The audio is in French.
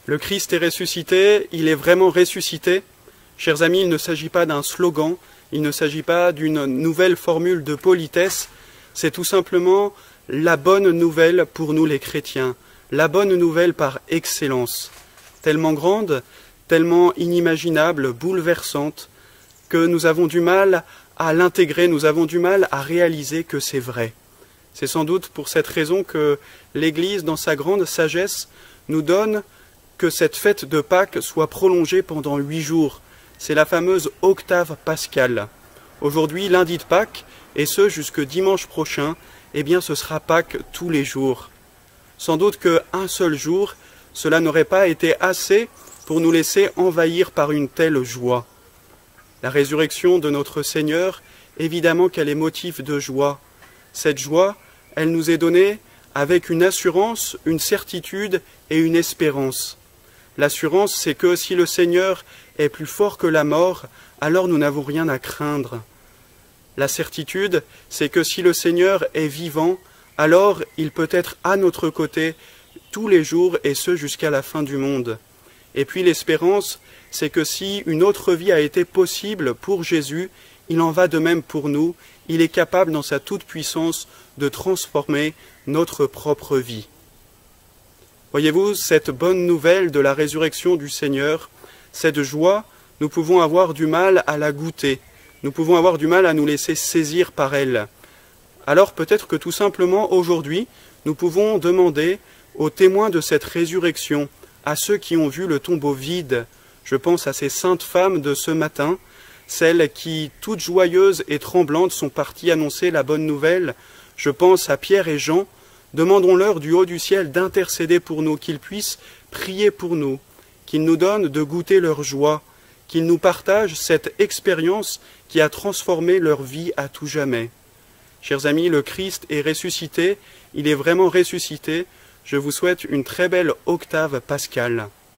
Le Christ est ressuscité, il est vraiment ressuscité. Chers amis, il ne s'agit pas d'un slogan, il ne s'agit pas d'une nouvelle formule de politesse, c'est tout simplement la bonne nouvelle pour nous les chrétiens, la bonne nouvelle par excellence, tellement grande, tellement inimaginable, bouleversante, que nous avons du mal à l'intégrer, nous avons du mal à réaliser que c'est vrai. C'est sans doute pour cette raison que l'Église, dans sa grande sagesse, nous donne que cette fête de Pâques soit prolongée pendant 8 jours. C'est la fameuse octave pascale. Aujourd'hui, lundi de Pâques, et ce jusque dimanche prochain, eh bien ce sera Pâques tous les jours. Sans doute qu'un seul jour, cela n'aurait pas été assez pour nous laisser envahir par une telle joie. La résurrection de notre Seigneur, évidemment qu'elle est motif de joie. Cette joie, elle nous est donnée avec une assurance, une certitude et une espérance. L'assurance, c'est que si le Seigneur est plus fort que la mort, alors nous n'avons rien à craindre. La certitude, c'est que si le Seigneur est vivant, alors il peut être à notre côté tous les jours et ce jusqu'à la fin du monde. Et puis l'espérance, c'est que si une autre vie a été possible pour Jésus, il en va de même pour nous. Il est capable dans sa toute-puissance de transformer notre propre vie. Voyez-vous, cette bonne nouvelle de la résurrection du Seigneur, cette joie, nous pouvons avoir du mal à la goûter. Nous pouvons avoir du mal à nous laisser saisir par elle. Alors peut-être que tout simplement aujourd'hui, nous pouvons demander aux témoins de cette résurrection, à ceux qui ont vu le tombeau vide, je pense à ces saintes femmes de ce matin, celles qui, toutes joyeuses et tremblantes, sont parties annoncer la bonne nouvelle. Je pense à Pierre et Jean. Demandons-leur du haut du ciel d'intercéder pour nous, qu'ils puissent prier pour nous, qu'ils nous donnent de goûter leur joie, qu'ils nous partagent cette expérience qui a transformé leur vie à tout jamais. Chers amis, le Christ est ressuscité, il est vraiment ressuscité. Je vous souhaite une très belle octave pascale.